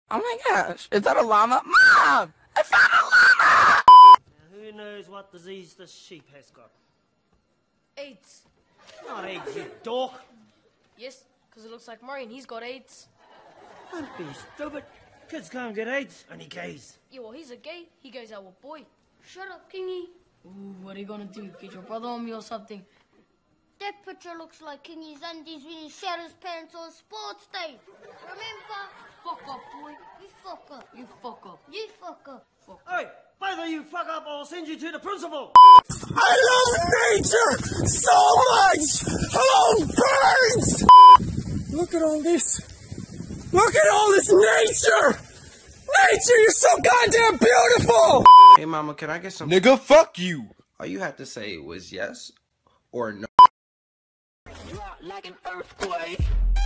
Oh my gosh, is that a llama? Mom! I found a llama! Now, who knows what disease this sheep has got? AIDS. Not AIDS, you dork. Yes, because it looks like Murray and he's got AIDS. Don't be stupid. Kids can't get AIDS, only gays. Yeah, well, he's a gay. He goes out with boy. Shut up, Kingy. Ooh, what are you gonna do? Get your brother on me or something? That picture looks like Kingy's undies when he shat his pants on sports day. Remember? Fuck up, boy. You fuck up. You fuck up. You fuck up. Fuck up. Hey, both of you fuck up, I'll send you to the principal. I love nature so much! Hello, birds! Look at all this. Look at all this nature! Nature, you're so goddamn beautiful! Hey, mama, can I get some? Nigga, fuck you! All you had to say was yes or no. Drop like an earthquake.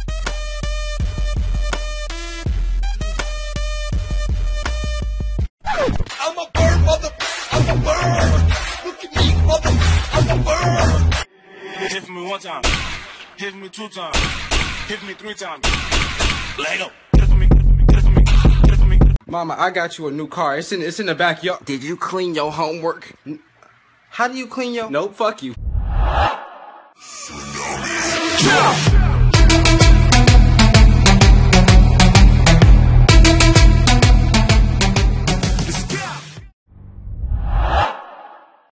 I'm a bird, mother. I'm a bird. Look at me, mother. I'm a bird. Hit me one time. Hit me two times. Hit me three times. Lego. Get it for me. Get it for me. Get it for me. Mama, I got you a new car. It's in the backyard. Did you clean your homework? How do you clean your? Nope, fuck you. Yeah.